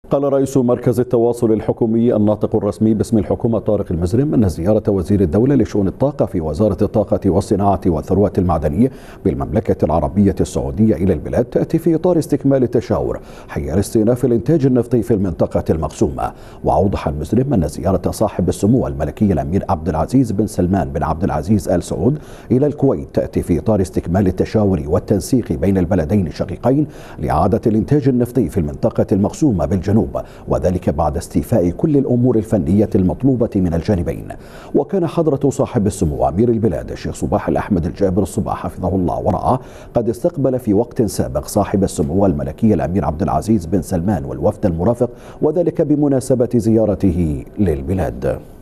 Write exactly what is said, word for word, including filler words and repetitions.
قال رئيس مركز التواصل الحكومي الناطق الرسمي باسم الحكومة طارق المزرم أن زيارة وزير الدولة لشؤون الطاقة في وزارة الطاقة والصناعة والثروة المعدنية بالمملكة العربية السعودية إلى البلاد تأتي في إطار استكمال التشاور حيال استئناف الإنتاج النفطي في المنطقة المقسومة. وأوضح المزرم أن زيارة صاحب السمو الملكي الأمير عبد العزيز بن سلمان بن عبد العزيز آل سعود إلى الكويت تأتي في إطار استكمال التشاور والتنسيق بين البلدين الشقيقين لإعادة الإنتاج النفطي في المنطقة المقسومة بالجنوب، وذلك بعد استيفاء كل الأمور الفنية المطلوبة من الجانبين. وكان حضرة صاحب السمو أمير البلاد الشيخ صباح الأحمد الجابر الصباح حفظه الله ورعاه قد استقبل في وقت سابق صاحب السمو الملكي الأمير عبد العزيز بن سلمان والوفد المرافق، وذلك بمناسبة زيارته للبلاد.